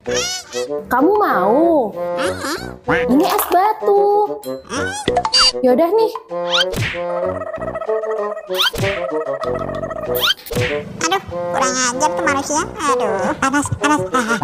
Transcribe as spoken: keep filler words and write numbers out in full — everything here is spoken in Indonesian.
Kamu mau? Ini es batu. Yaudah nih. Aduh, kurang ajar tuh manusia. Aduh, panas, panas.